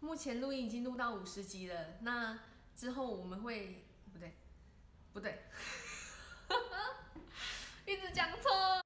目前录音已经录到50集了，那之后我们会不对，一直讲错。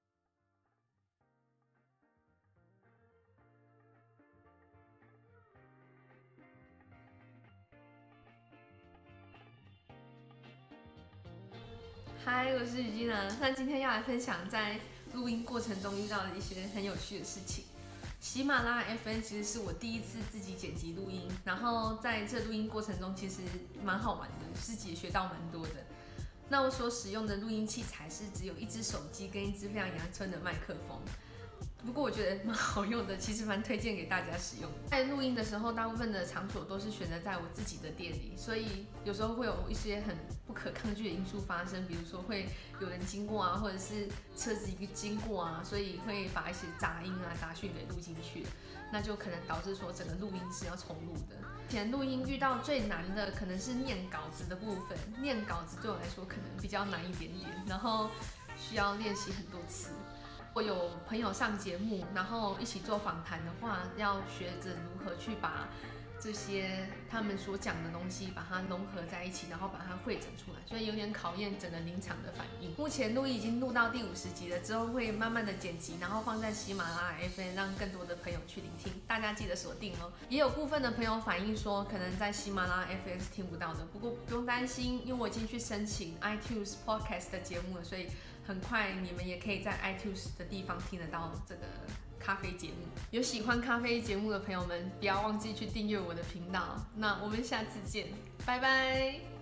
嗨，我是雨金娜。那今天要来分享在录音过程中遇到的一些很有趣的事情。喜马拉雅 FM 其实是我第一次自己剪辑录音，然后在这录音过程中其实蛮好玩的，自己也学到蛮多的。那我所使用的录音器材是只有一只手机跟一只非常阳春的麦克风。不过我觉得蛮好用的，其实蛮推荐给大家使用的。在录音的时候，大部分的场所都是选择在我自己的店里，所以有时候会有一些很不可抗拒的因素发生，比如说会有人经过啊，或者是车子经过啊，所以会把一些杂音啊、杂讯给录进去，那就可能导致说整个录音是要重录的。以前录音遇到最难的可能是念稿子的部分，念稿子对我来说可能比较难一点点，然后需要练习很多次。我有朋友上节目，然后一起做访谈的话，要学着如何去把这些他们所讲的东西，把它融合在一起，然后把它汇整出来，所以有点考验整个临场的反应。目前录音已经录到第50集了，之后会慢慢的剪辑，然后放在喜马拉雅 FM， 让更多的朋友去聆听。大家记得锁定哦。也有部分的朋友反映说，可能在喜马拉雅 FM 是听不到的，不过不用担心，因为我已经去申请 iTunes Podcast 的节目了，所以很快你们也可以在 iTunes 的地方听得到这个咖啡节目。有喜欢咖啡节目的朋友们，不要忘记去订阅我的频道。那我们下次见，拜拜。